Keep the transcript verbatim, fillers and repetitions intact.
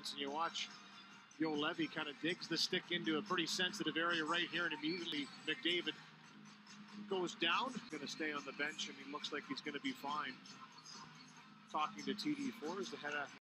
defense, and you watch Yo Levy kind of digs the stick into a pretty sensitive area right here, and immediately McDavid goes down. Going to stay on the bench, and he looks like he's going to be fine. Talking to T D four is the head of